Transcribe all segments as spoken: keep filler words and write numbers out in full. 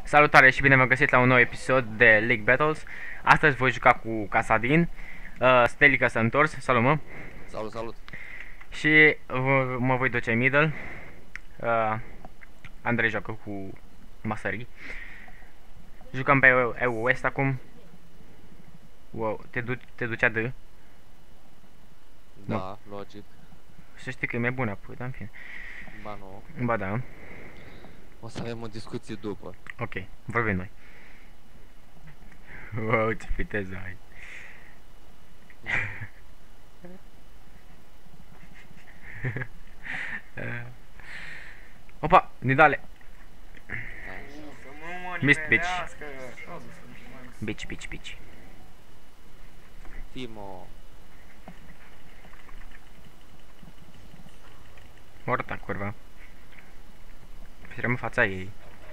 Salutare și bine v-am găsit la un nou episod de League Battles. Astăzi voi juca cu Casadin. uh, Stelica s-a întors, salut mă. Salut, salut. Și uh, mă voi duce în middle. uh, Andrei joacă cu Masării. Jucăm pe E U West acum. Wow, te, du te ducea de. Da, Mă. logic. Să știi că e mai bună apoi, dar în fine. Ba nu. Ba da. O să avem o discuție după. Ok, vorbim noi. Wow, ce viteză ai. Opa, Nidale. Mist bitch. Bitch, bitch, bitch. Timo. Morta, curva. Fitrăm în fața ei.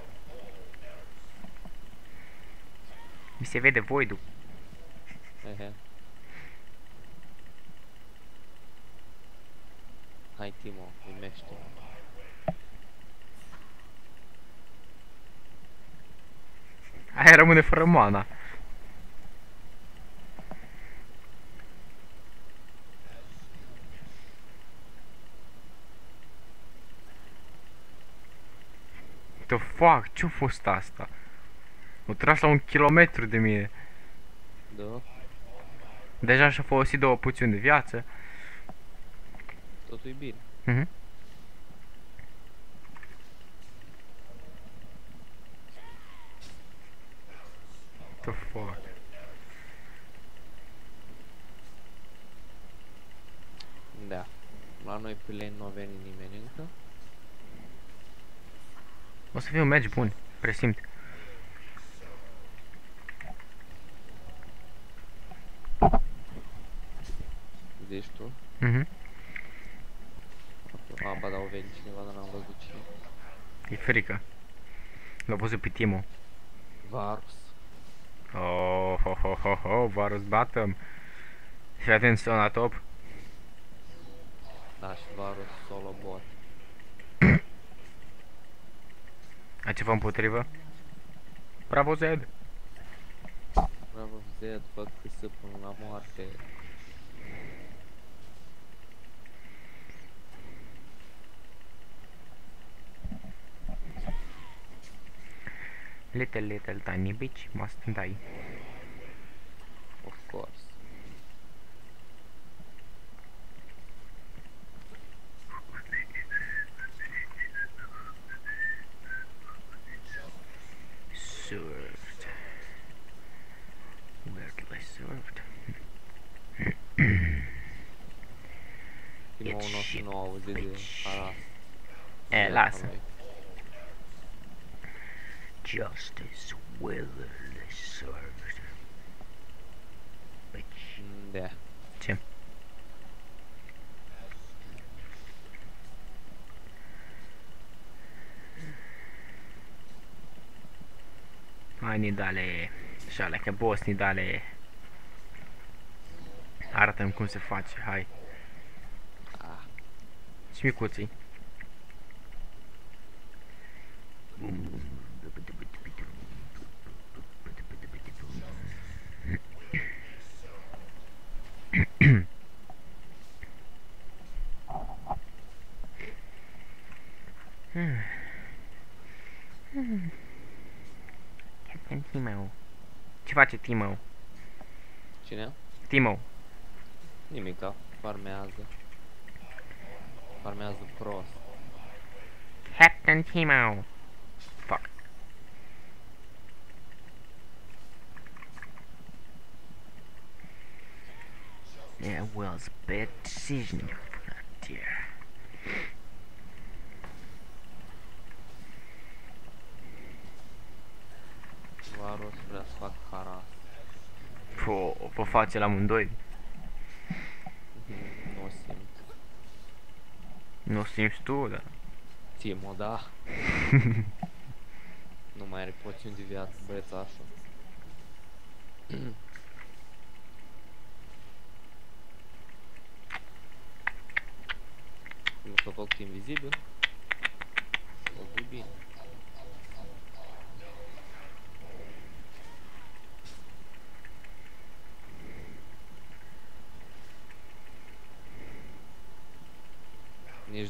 Mi se vede voidul. Ehe. Hai Timo, uimește. Aia rămâne fără mana. The fuck? Ce-a fost asta? O tras la un kilometru de mine. Da? Deja și-a folosit două puțiuni de viață. Totul e bine. Mhm. The fuck? Da. La noi pe lane nu a venit nimeni încă. O să fie un match bun, presimt. Zici tu? Mhm. A, ba da, au venit cineva, dar n-am văzut cine. E frică. L-a văzut pe Timo. Varus. Oh, ho, ho, ho, ho, Varus bottom. Fii atent, stau la top. Da, și Varus solo bot. Ai ceva împotrivă? Bravo, Zed! Bravo Zed, văd că se pun la moarte. Little, little tiny bitch must die. Of course. Served. Weirdly served. Timo It's nu o să shit, nu auzi de bitch. Haras. E, lasă. Lui. Justice weirdly served. Bitch. Mm, Da. Ce? Hai, Nidale. Și alea, că boss, Nidale. Arată-mi cum se face, hai. Ah. Și micuții. Captain Timo. Ce face Timo? Cine? Timo. Nimica. Farmează. Farmează prost. Captain Timo. Fuck. There was a bad decision dear. Varus vrea să fac haras. Fo, vă face la amândoi. Nu o simt. Nu o simți tu, dar... Timo, da. Nu mai are poțiuni de viață, băiețașul. Nu s-a făcut invizibil. O fi bine.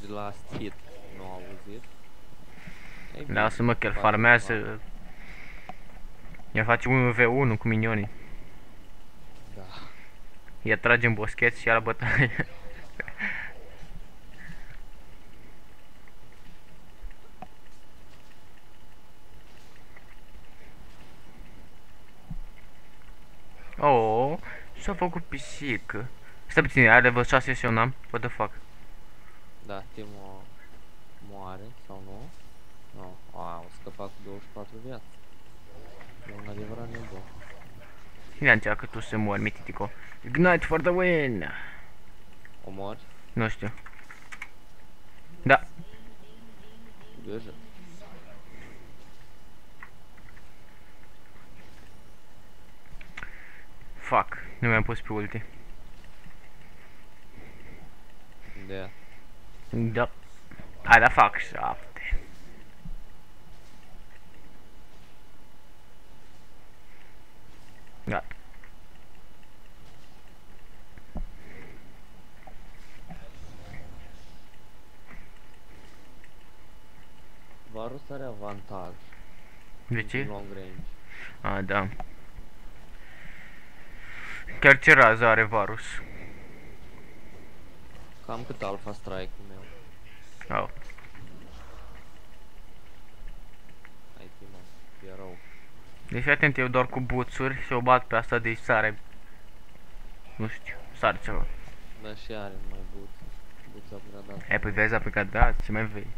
de la Steed, nu au auzit. Ei bine, Lasă-mă că el poate farmează. El face unu v unu cu minionii. Da. El trage în boscheți și ia la bătaie. Oh, și-a făcut pisică. Stai puțin, are level șase și eu n-am? What the fuck? Da, Timo moare sau nu? Nu, no. Au scăpat cu douăzeci și patru viață. E un adevărat nebun. Ia încearcă tu să mori, mititico. Ignite for the win! Omori? Nu știu. Da. Gâjă. Fuck, nu mi-am pus pe ulti. De Da. Hai, da, fac șapte. Gata. Varus are avantaj. De În ce? long range. A, da. Chiar ce rază are Varus? Cam cât alpha strike-ul meu. Oh. Hai Timo, e rău. Deci fii atent, eu doar cu buțuri și o bat pe asta de sare. Nu știu, sare ceva. Dar și are mai buță. Buța prea dat. E, păi vezi aplicat, da, ce mai vei?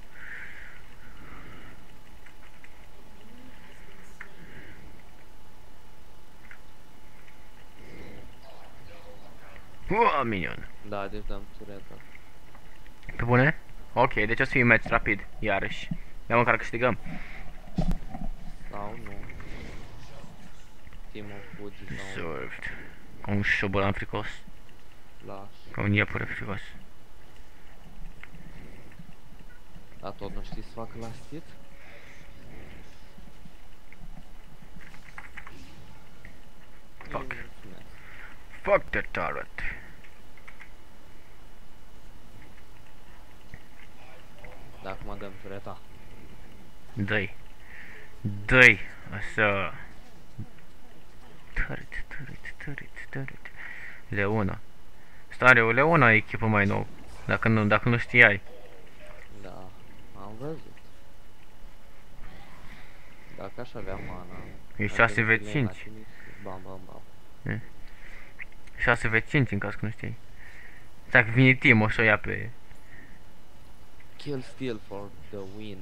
Uaa, minion. Da, deci dăm tureta. Pe bune? Ok, deci o să fie un match rapid, iarăși. Ia măcar câștigăm. Sau nu. Timo fugi sau Served. Ca un șobolan fricos. lași. Ca un iepure fricos. Dar tot nu știi să facă la stit? Fuck. Îi mulțumesc. Fuck the turret. Da, acum dăm tureta. Dă-i. Dă-i. Așa. Turret, turret, turret, turret. Leona. Stare, o Leona e echipă mai nou. Dacă nu, dacă nu știai. Da, am văzut. Dacă aș avea mana... E aș șase veni v la cinci. tine și Bam, bam, bam. șase v cinci în caz că nu știi. Dacă vine Timo o să o ia pe... Kill steal for the win.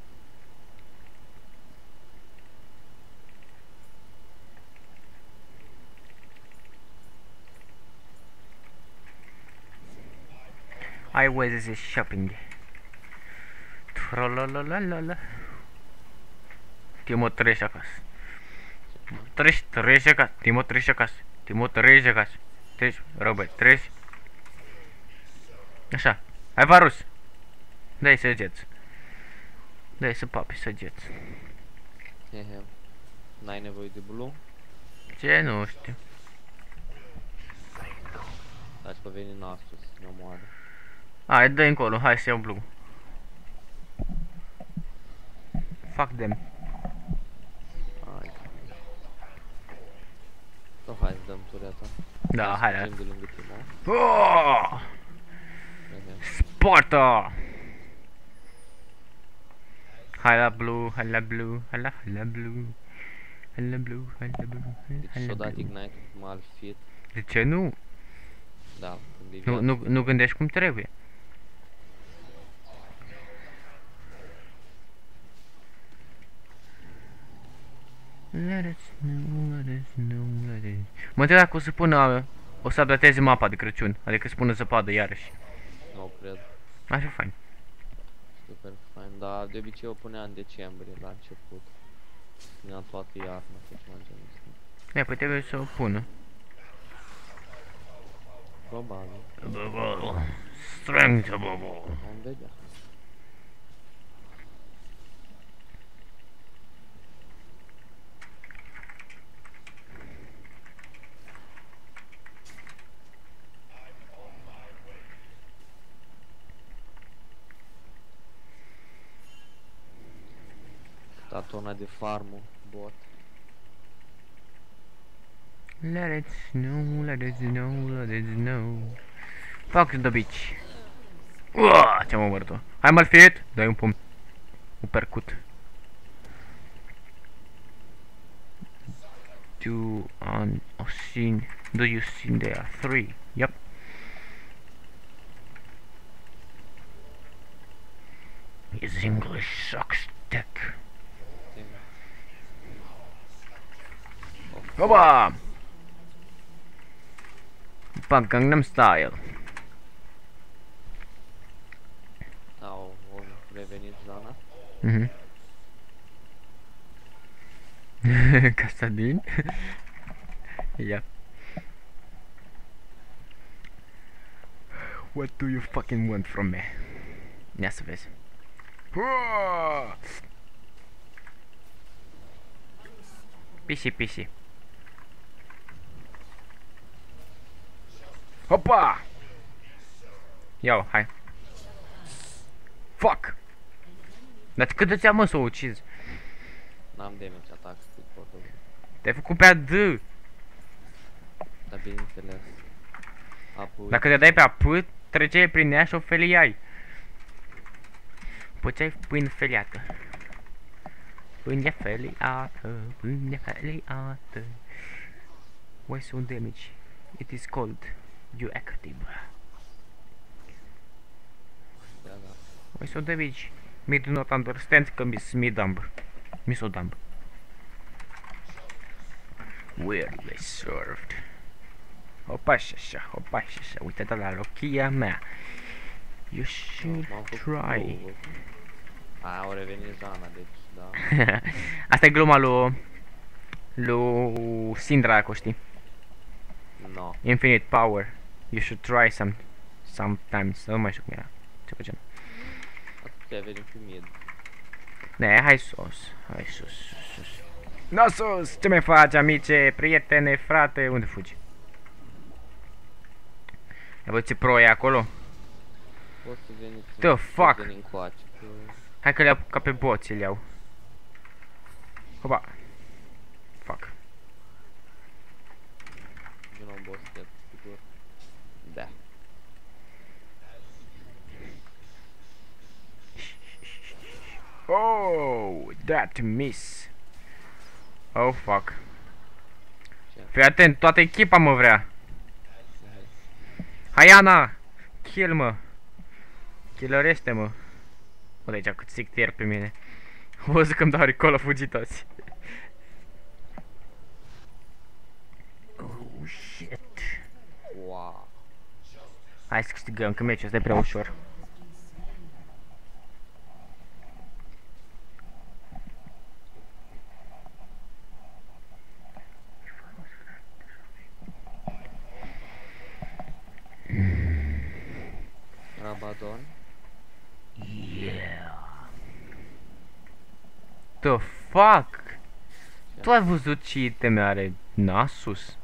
I was shopping. Trolololololo. Timo trece acasă. Treci, treci acasă. Timo treci acasă. Timo treci acasă. Treci, Robert, treci. Așa. Hai, Varus. Dai săgeți. Dai să papi săgeți. Hehe. N-ai nevoie de blue? Ce? Nu știu. Daci că veni Nasus, ne omoară. Hai, dă încolo. Hai să iau blue. Fuck them. Hai. Sau hai să dăm tureta. Da, hai, hai. Hai să de lângă Timo. Oh! Hehe. Sparta! Hai la blue, hai la blue, hai la, hai la blue. Hai la blue, hai la blue, Deci hai și-o la dat blue. Ignite cum ar fi. De ce nu? Da, când e Nu, viață. nu, nu gândești cum trebuie. Let us know, let us know, let us... Mă întreb dacă o să pună, o să updateze mapa de Crăciun, adică să pună zăpadă iarăși. Nu cred. Ar fi fain. Super fain, dar de obicei o punea în decembrie, la început. Spunea toată iarna, sau ceva genul ăsta. E, păi trebuie să o pună. Probabil. Bubble. Strength bubble. Vom vedea. Tatona de farmul, bot. Let it snow, let it snow, let it snow. Fuck the bitch. Uah, ce-am omorât-o. Hai mă fit, dai un pumn. Un percut. Do on a scene. Do you see there are three? Yep. His English sucks dick. Opa! Pa Gangnam Style. Au, au revenit zona. Mhm. Casadin. Yep. What do you fucking want from me? Ia să vezi. Pisi, pisi. Hopa! Iau, hai. Fuck! Dar cât de ți-am mă să o ucizi? N-am damage atac, stic portul. Te-ai făcut pe A D. Dar bineînțeles. Apoi... Dacă te dai pe A P, treceai prin ea și o feliai. Păceai pâine feliată. Pâine feliată, pâine feliată. Why so damage? It is cold. You active. Da, da. Why so damage? Me do not understand că mi mi dumb. Mi so dumb. Weirdly served. Opa și așa, opa și așa. Uite-te la lochia mea. You should try. A, au revenit zona, deci, da. Asta e gluma lui lui Syndra, dacă o știi. No. Infinite power. You should try some sometimes. Nu mai știu cum era. Ce facem? Atunci venim pe mid. Ne, hai sus. Hai sus, sus, sus. No sus! Ce mai faci, amice? Prietene, frate? Unde fugi? Ai văzut ce pro e acolo? Poți să veniți... The fuck? Să venim cu aci, că... Hai că le iau ca pe boți, le iau. Hopa. Fuck. Vino un boss step, sigur. Da. Oh, that miss. Oh, fuck. Ce? Fii atent, toată echipa mă vrea. Hai, Ana! Kill, mă. Killerește-mă. Bă, de aici cât sictier pe mine. O să că-mi dau recall, fugi toți. Oh, shit. Wow. Hai să câștigăm, că meciul ăsta e prea ușor. Rabadon. Yeah. The fuck? Tu ai văzut ce iteme are Nasus?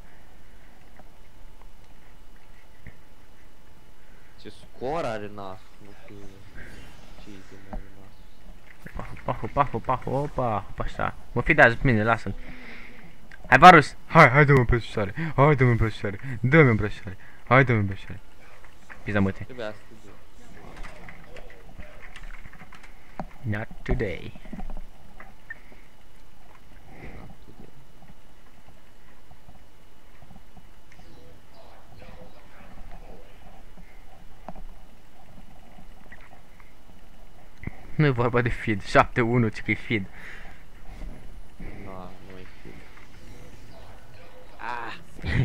Ce scor are nasul, nu știu ce item are nasul. Opa, opa, opa, opa, opa, așa. Mă fi de-azi pe mine, lasă-l. Hai, Varus! Hai, hai, dă-mă împrășoare! Hai, dă-mă împrășoare! Dă-mă împrășoare! Hai, dă-mă împrășoare! Pizda mă-te. Trebuia să te duc. Not today. Nu e vorba de feed, șapte unu, ce că-i feed. Na, nu e feed. Ah!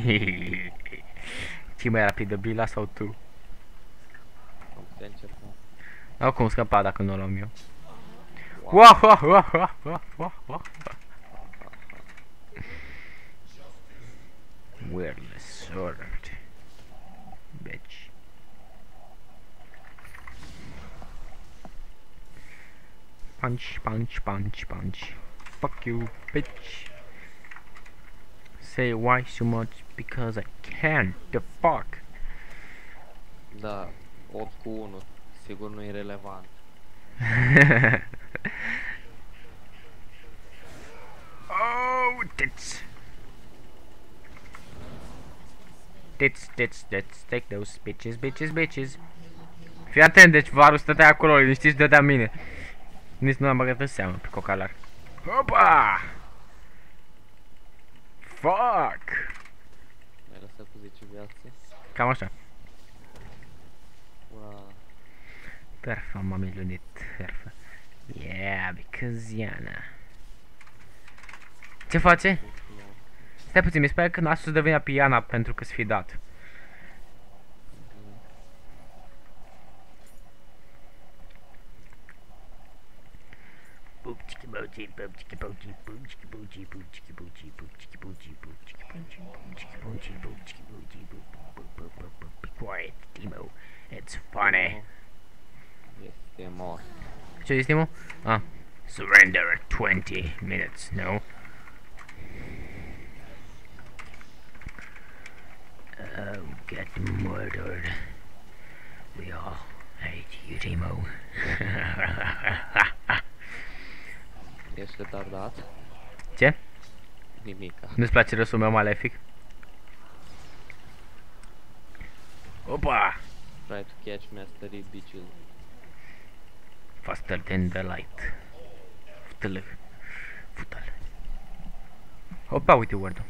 Ce mai rapid, Bila sau tu? Am putea încerca. Au cum scăpa dacă nu o luam eu. Wow, wow, wow, wow, wow, wow, wow. Weirdly served. Bitch. Punch, punch, punch, punch. Fuck you, bitch. Say why so much? Because I can. The fuck? Da, opt cu unu. Sigur nu e relevant. Tits. Tits, tits, tits. Take those bitches, bitches, bitches. Fii atent, deci Varus stătea acolo, liniștit și dădea mine. Nici nu am băgat în seamă pe cocalar. Hopa! Fuck! Mi-ai lăsat cu zece viață. Cam așa. Ura. Perfect, m-am ilunit. Perfect. Yeah, because Iana. Ce face? Stai puțin, mi se pare că Nasus dă vina pe Iana pentru că s-fi fi dat. Be quiet, Timo. It's funny. Este mort. Ce zici, Timo? Ah. Surrender at twenty minutes, no? Oh, get murdered. We all hate you, Timo. Ești retardat? Ce? Nimica. Nu-ți place râsul meu malefic? Opa! Try to catch mastery bitches. Faster than the light. Fută-l. Fută-l. Opa, uite word-ul.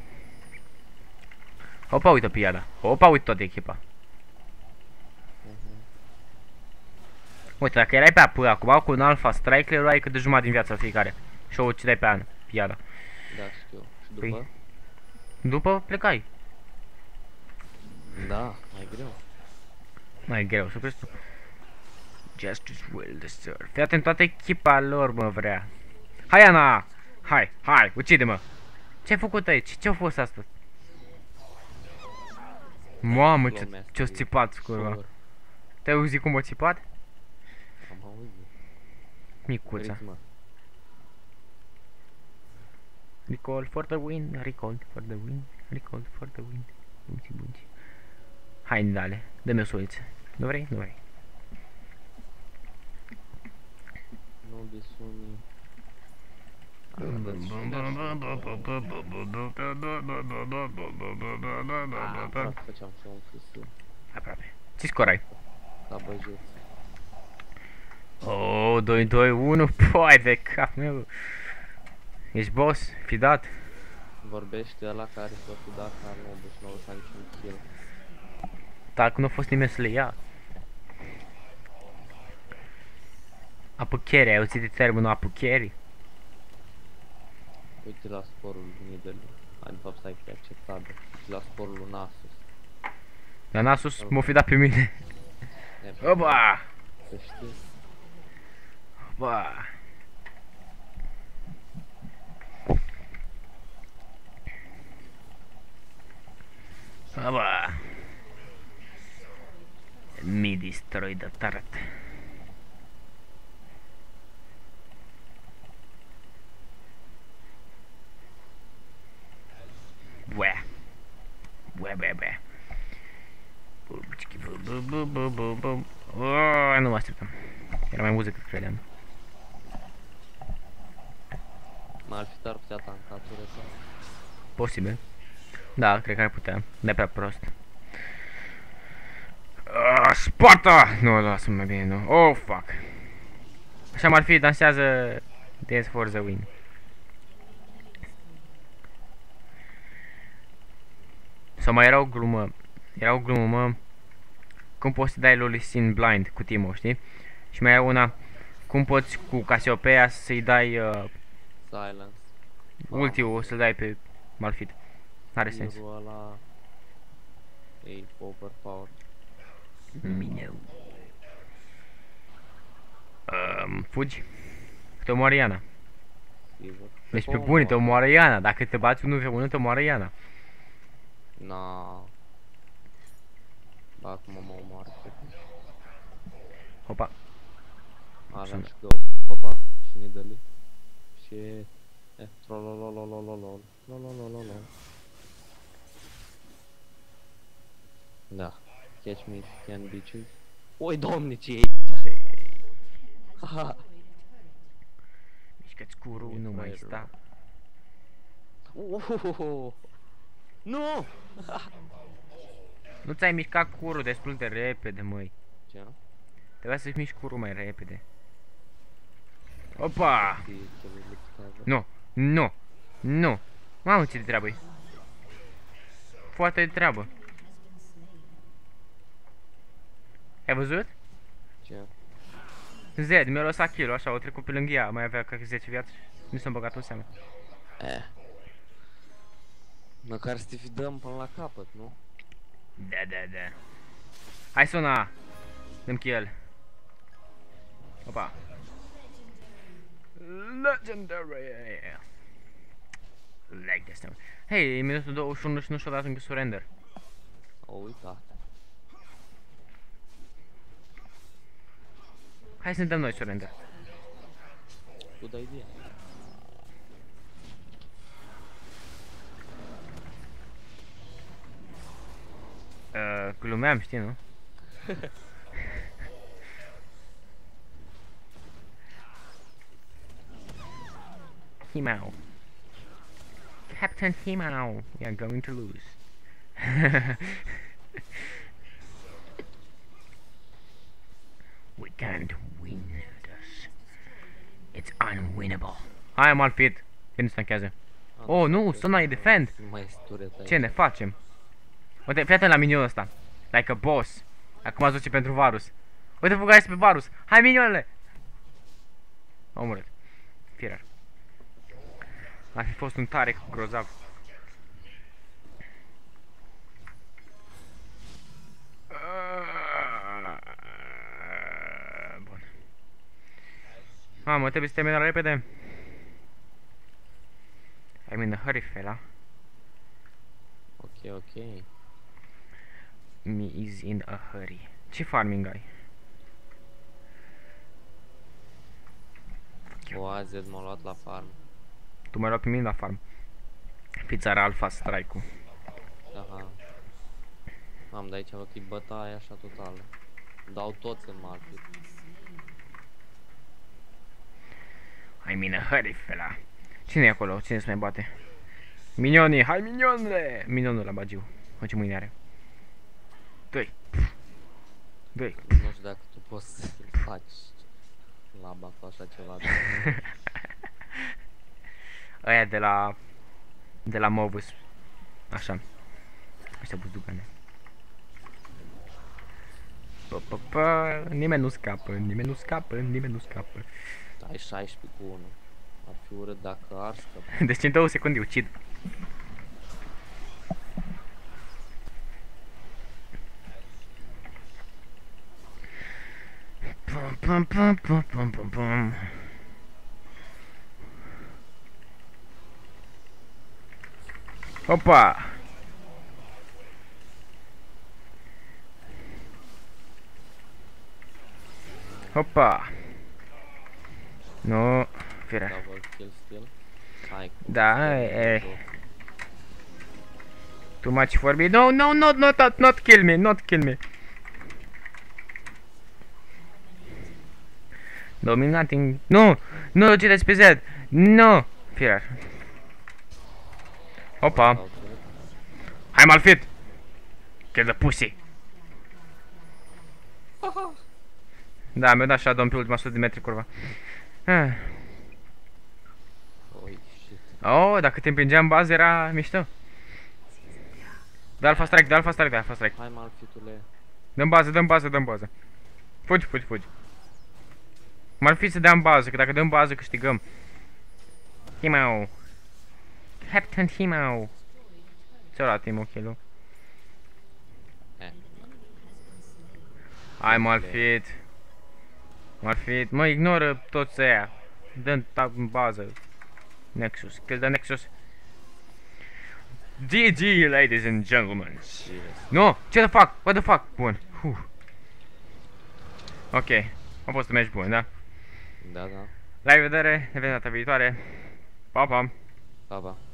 Opa, uite pe Iada. Opa, uite toată echipa. Uh-huh. Uite, dacă erai pe apă acum cu un alfa strike, le luai cât de jumătate din viața fiecare. Și o ucideai pe an, Iada. Da, știu. Și după? Păi, după plecai. Da, mai greu. Mai greu, să crezi tu. Justice will deserve. Fii atent, toată echipa lor mă vrea. Hai, Ana! Hai, hai, ucide-mă! Ce-ai făcut aici? Ce-a fost asta? Mamă, ce- ce-o țipat, curva. Sure. Te-ai auzit cum o țipat? Am auzit. Micuța. Ritmă. Recall for the win, recall for the win, recall for the win. Bunci, bunci. Hai, Nidale, dă-mi o suliță. Nu vrei? Nu vrei. Nu bisuni. Aproape făceam și un fâsâ. Aproape. Ce scor ai? La băjeț. Oh, doi doi unu, poi de cap meu. Ești boss, fi dat. Vorbește ăla care s-a fi dat, care nu optzeci și nouă și niciun kill. Dacă nu a fost nimeni să le ia. Apucherii, ai auzit de termenul apucherii? Uite la scorul Nidali. Hai, de fapt, stai că e acceptabil. Și la scorul lui Nasus. Dar Nasus m-o fi dat pe mine. Oba! Să știi. Oba! Oba! Me destroy the turret. Bueh. Bueh, bueh, bueh. Oh, nu mă așteptam. Era mai mult decât credeam. M-ar fi dar putea tanca tureta. Posibil. Da, cred că ar putea. De prea prost. Uh, Sparta! Nu, lasă mai bine, nu. Oh, fuck. Așa m-ar fi, dansează Dance for the Win. Sau mai era o glumă. Era o glumă, mă. Cum poți să dai Lolisin blind cu Timo, știi? Și mai era una. Cum poți cu Cassiopeia să-i dai uh, Silence. ultiul, să-l dai pe Malphite. N-are sens. Hero ăla e overpowered. Mineu. Um, fugi? Te omoară Iana. Sigur. Deci pe Cum, bune, te mă? omoară Iana. Dacă te bați unul pe unul, te omoară Iana. Na. Ba, acum mă omoară, cred că. Opa. Avem Sună. și Ghost, Opa, și Nidali. Și... Eh, trololololololol. Lololololol. Da. Catch me if you can, bitches. Oi, domne, ce e? Haha. Mișcă-ți curul, nu mai sta. Uhuhuhu. Nu! Nu ți-ai mișcat curul destul de repede, măi. Ce? Trebuia să-ți miști curul mai repede. Opa! Nu, nu, nu. Mamă, ce de treabă-i. Foarte de treabă. Ai văzut? Ce? Zed, mi-a lăsat kill-ul, așa, o trecut pe lângă ea, mai avea cred că zece viață și nu s-a băgat în seamă. Eh. Măcar să te fi dăm până la capăt, nu? Da, da, da. Hai suna! Dăm kill. Opa. Legendary. Like this now. Hei, e minutul douăzeci și unu și nu și-a dat încă surrender. O uitat. Hai să ne dăm noi surrender. Good idea. Uh, glumeam, știi, nu? Himao. Captain Himao. We are going to lose. We can't win this. It's unwinnable. Hai, am alfit. Când stanchează. Oh, nu, Sona e defend. Mai sturet aici. Ce ne facem? Uite, fii atent la minionul ăsta. Like a boss. Acum ați duce pentru Varus. Uite, făgați pe Varus. Hai, minionele! Am omorât. Firar. Ar fi fost un tare grozav. Bun. Mamă, trebuie să terminăm repede. I'm in a hurry, fella. Ok, ok. Me is in a hurry. Ce farming ai? O A Z m-a luat la farm. Tu m-ai luat pe mine la farm. Pizza Alpha Strike-ul. Aha. Am de aici văd că e bătaie așa totală. Dau toți în market. I'm in a hurry, fella. Cine e acolo? Cine se mai bate? Minionii! Hai, minionule! Minionul la bagiu. Ce mâine are? Doi. Doi. Nu știu dacă tu poți să faci laba cu așa ceva. Aia de la... De la Movus. Așa. Ăștia buzducane. Pa, pa, pa. Nimeni nu scapă, nimeni nu scapă, nimeni nu scapă. Ai șaisprezece cu unu. Ar fi urât dacă ar scăpa. Deci în două secunde ucid. Pum, pum, pum, pum, pum, pum, pum. Opa! Opa! Nu, firea. Double kill still. Hai. Da, e. Too much for me. No, no, not, not, not, not kill me, not kill me. Dominating. Nu! Nu ucideți pe Z! Nu! Firar. Opa! Hai, malfit! Kill the pussy! Da, mi-a dat shadow pe ultima sută de metri curva. Ah. Oi, shit. Oh, dacă te împingeam în bază era mișto. Dă alpha strike, dă alpha strike, dă alpha strike. Hai, malfitule. Dă-mi bază, dă-mi bază, dă-mi bază. Fugi, fugi, fugi. M-ar fi să dea-mi bază, că dacă dăm bază câștigăm. Himau. Captain Himau. Ți-o luat Timo kill-ul. Eh. Hai, malfit. Malfit. Mă, ignoră toți ăia. Dă-mi în bază. Nexus. Kill the Nexus. G G, ladies and gentlemen. Nu! Ce the fuck? What the fuck? Bun. Huh. Ok. A fost un match bun, da? Da, da. La revedere, ne vedem data viitoare. Pa, pa! Pa, pa.